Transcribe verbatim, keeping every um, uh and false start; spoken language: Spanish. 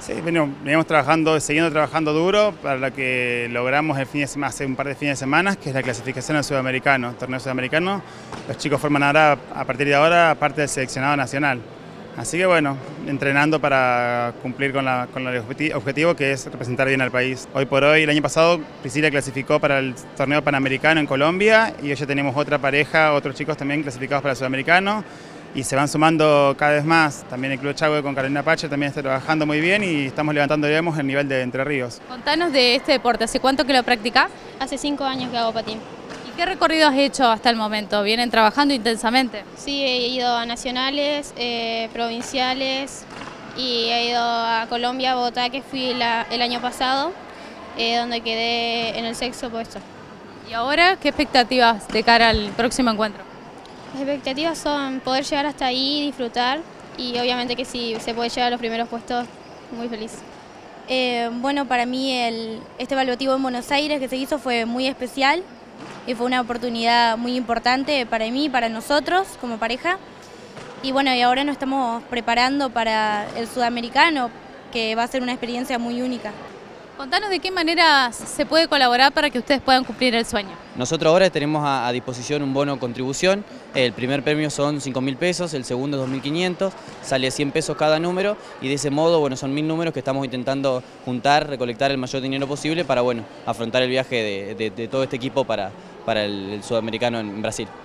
Sí, bueno, venimos trabajando, siguiendo trabajando duro para lo que logramos el fin de semana, hace un par de fines de semana, que es la clasificación al sudamericano, torneo sudamericano. Los chicos forman ahora, a partir de ahora, parte del seleccionado nacional. Así que bueno, entrenando para cumplir con, la, con el objetivo que es representar bien al país. Hoy por hoy, el año pasado, Priscila clasificó para el torneo panamericano en Colombia y hoy ya tenemos otra pareja, otros chicos también clasificados para el sudamericano. Y se van sumando cada vez más. También el Club Chagüe con Carolina Pache también está trabajando muy bien y estamos levantando, digamos, el nivel de Entre Ríos. Contanos de este deporte, ¿hace cuánto que lo practicás? Hace cinco años que hago patín. ¿Y qué recorrido has hecho hasta el momento? ¿Vienen trabajando intensamente? Sí, he ido a nacionales, eh, provinciales y he ido a Colombia, a Bogotá, que fui la, el año pasado, eh, donde quedé en el sexto puesto. ¿Y ahora qué expectativas de cara al próximo encuentro? Las expectativas son poder llegar hasta ahí, disfrutar y obviamente que si se puede llegar a los primeros puestos, muy feliz. Eh, bueno, para mí el, este evaluativo en Buenos Aires que se hizo fue muy especial y fue una oportunidad muy importante para mí y para nosotros como pareja. Y bueno, y ahora nos estamos preparando para el sudamericano, que va a ser una experiencia muy única. Contanos de qué manera se puede colaborar para que ustedes puedan cumplir el sueño. Nosotros ahora tenemos a, a disposición un bono contribución. El primer premio son cinco mil pesos, el segundo dos mil quinientos, sale cien pesos cada número y de ese modo bueno, son mil números que estamos intentando juntar, recolectar el mayor dinero posible para bueno, afrontar el viaje de, de, de todo este equipo para, para el, el sudamericano en Brasil.